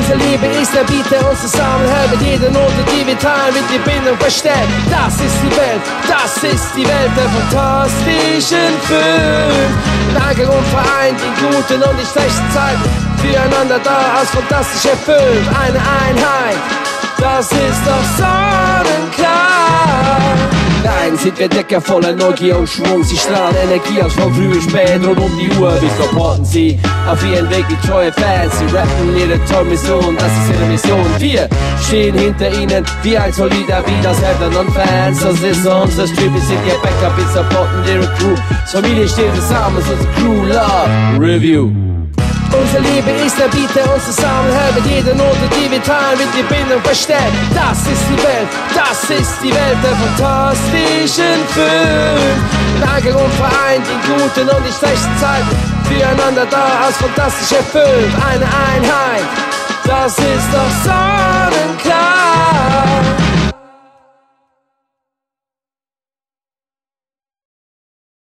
Unsere Liebe ist der Beat, der uns zusammenhält. Mit jeder Note, die wir teilen, wird die Bindung verstärkt. Das ist die Welt, das ist die Welt der fantastischen Fünf. Lager und vereint in guten und in schlechten Zeiten. Füreinander da als fantastische Fünf. Eine Einheit, das ist doch sonnenklar. Nein, sind wir Decker voller Neugier und Schwung. Sie strahlen Energie aus von früh bis spät, rund um die Uhr. Wir supporten sie auf ihren Weg, die treue Fans. Sie rappen ihre tolle Mission, das ist ihre Mission. Wir stehen hinter ihnen wie ein solider Beat aus Eltern und Fans. Das ist unser Stream, wir sind ihr Backup, wir supporten ihre Crew. Familie steht zusammen, ist unsere Crew. Love Review. Unsere Liebe ist der Beat, der uns zusammenhält. Mit jeder Note, die wir teilen, wird die Bindung verstärkt. Das ist die Welt, das ist die Welt der fantastischen Fünf. Lager und vereint in guten und in schlechten Zeiten. Füreinander da als fantastische Fünf. Eine Einheit, das ist doch so.